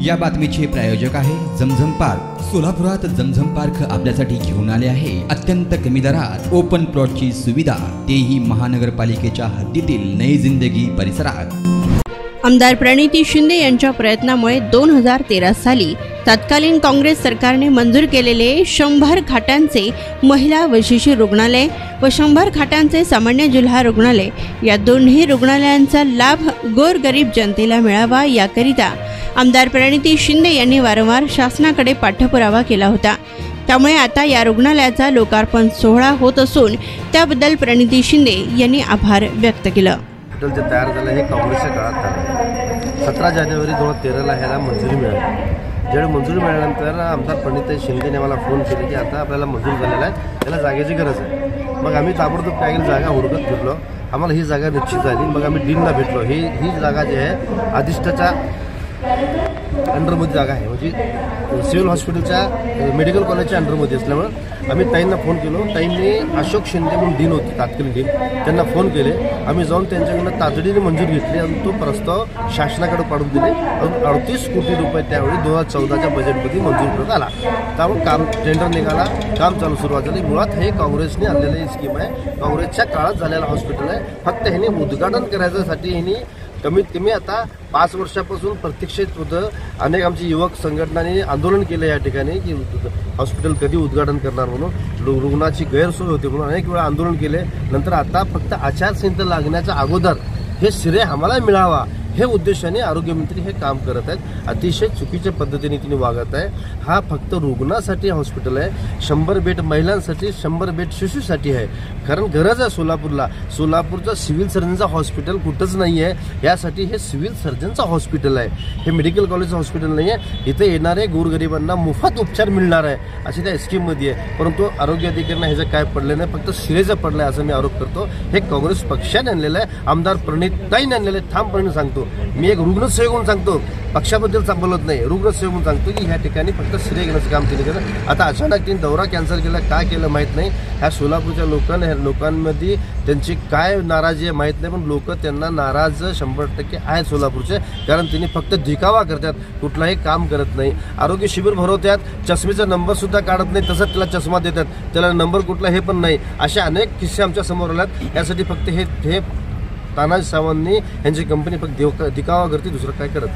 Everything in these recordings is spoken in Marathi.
या बातमीचे प्रायोजक आहे जमझम पार्क। सोलापुरात जमझम पार्क आपल्यासाठी घेऊन आले आहे अत्यंत कमी दरात ओपन प्लॉटची सुविधा, तेही महानगरपालिकेच्या हद्दीतील नई जिंदगी परिसरात। आमदार प्रणिती शिंदे यांच्या प्रयत्नामुळे 2013 साली तत्कालीन काँग्रेस सरकारने मंजूर केलेले 100 खाटांचे महिला व शिशु रुग्णालय व 100 खाटांचे सामान्य जिल्हा रुग्णालय या दोन्ही रुग्णालयांचा लाभ गोरगरीब जनतेला मिळावा याकरिता आमदार प्रणिती शिंदे यांनी वारंवार शासनाकडे पाठपुरावा केला होता। त्यामुळे आता या रुग्णालयाचा लोकार्पण सोहळा होत असून त्याबद्दल प्रणिती शिंदे यांनी आभार व्यक्त केलं। जे तयार झालं हे काँग्रेसच्या काळात झालं। 17 जानेवारी 2013ला ह्याला मंजुरी मिळाली। ज्यावेळी मंजुरी मिळाल्यानंतर आमदार प्रणिती शिंदेने मला फोन केले की आता आपल्याला मंजूर झालेला आहे, त्याला जागेची गरज आहे। मग आम्ही ताबडतोब काय केलं, जागा हुडकत फिरलो। आम्हाला ही जागा निश्चित झाली। मग आम्ही डीनला भेटलो। ही जागा जी आहे अधिष्ठाच्या अंडरमध्ये जागा आहे, म्हणजे सिव्हिल हॉस्पिटलच्या मेडिकल कॉलेजच्या अंडरमध्ये असल्यामुळे आम्ही ताईंना फोन केलो। ताईंनी अशोक शिंदे म्हणून डीन होते, तात्कालीन डीन, त्यांना फोन केले। आम्ही जाऊन त्यांच्याकडनं तातडीने मंजूर घेतली आणि तो प्रस्ताव शासनाकडे पाठवून दिले। 38 कोटी रुपये त्यावेळी 2014च्या बजेटमध्ये मंजूर करण्यात आला। त्यामुळे काम टेंडर निघाला, काम चालू सुरुवात झाली। मुळात हे काँग्रेसने आणलेली स्कीम आहे, काँग्रेसच्या काळात झालेला हॉस्पिटल आहे। फक्त ह्यांनी उद्घाटन करायच्यासाठी ह्यांनी कमीत कमी आता 5 वर्षापासून प्रत्यक्षित होतं। अनेक आमची युवक संघटनांनी आंदोलन केलं या ठिकाणी की हॉस्पिटल कधी उद्घाटन करणार म्हणून, रुग्णाची गैरसोय होती म्हणून अनेक वेळा आंदोलन केले। नंतर आता फक्त आचारसंहिता लागण्याच्या अगोदर हे श्रेय आम्हाला मिळावा हे उद्देशाने आरोग्यमंत्री हे काम करत आहेत। अतिशय चुकीच्या पद्धतीने तिने वागत आहे। हा फक्त रुग्णासाठी हॉस्पिटल आहे, 100 बेड महिलांसाठी, 100 बेड शिशूसाठी आहे। कारण गरज आहे सोलापूरला, सोलापूरचं सिव्हिल सर्जनचं हॉस्पिटल कुठंच नाही आहे। यासाठी हे सिव्हिल सर्जनचं हॉस्पिटल आहे, हे मेडिकल कॉलेजचं हॉस्पिटल नाही आहे। इथे येणारे गोरगरिबांना मोफत उपचार मिळणार आहे अशी त्या स्कीममध्ये आहे। परंतु आरोग्य अधिकाऱ्यांना ह्याचं काय पडलं नाही, फक्त शिरेचं पडलं आहे असं मी आरोप करतो। हे काँग्रेस पक्षाने आणलेलं आहे, आमदार प्रणिताईने आणलेलं आहे। ठामपणे सांगतो, मी एक रुग्णसेवक म्हणून सांगतो, पक्षाबद्दल बोलत नाही, रुग्णसेवक म्हणून सांगतो की ह्या ठिकाणी फक्त श्रेय घेण्याचं काम तिने केलं। आता अचानक तिने दौरा कॅन्सल केला, काय केलं माहीत नाही। ह्या सोलापूरच्या लोकांमध्ये त्यांची काय नाराजी आहे माहीत नाही, पण लोक त्यांना नाराज 100% आहेत सोलापूरचे, कारण तिने फक्त दिखावा करतात, कुठलाही काम करत नाही। आरोग्य शिबिर भरवतात, चष्मेचा नंबर सुद्धा काढत नाही, तसंच त्याला चष्मा देतात, त्याला नंबर कुठला हे पण नाही। असे अनेक किस्से आमच्या समोर आल्यात। यासाठी फक्त हे तानाजी सावंतनी यांची कंपनी फक्त दिखावा करते, दुसरं काय करत।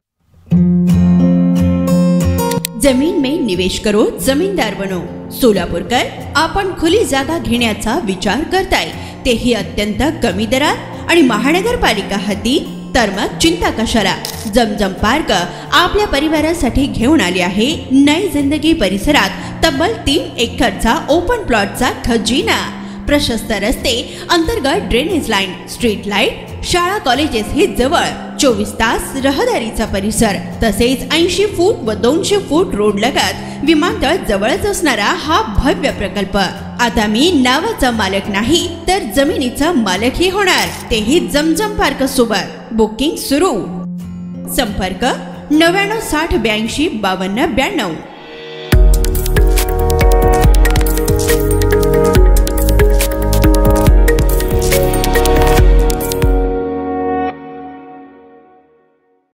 जमीन में निवेश करो, जमीनदार बनो। सोलापूरकर आपण खुली जागा घेण्याचा विचार करताय, तेही अत्यंत कमी दरात आणि महानगरपालिका हद्दी, तर मग चिंता कशाला। जमझम पार्क आपल्या परिवारासाठी घेऊन आले आहे नई जिंदगी परिसरात तब्बल 3 एकरचा ओपन प्लॉटचा खजिना। प्रशस्त रस्ते, अंतर्गत ड्रेनेज लाईन, स्ट्रीट लाईट, शाळा कॉलेजेस हे जवळ, 24 तास रहदारीचा परिसर, तसेच 80 फूट व 200 फूट रोड लगत विमानतळ जवळच असणारा हा भव्य प्रकल्प। आता मी नावाचा मालक नाही तर जमिनीचा मालकही होणार, तेही जमझम पार्क सोबत। बुकिंग सुरू। संपर्क 99 60 82 52 92।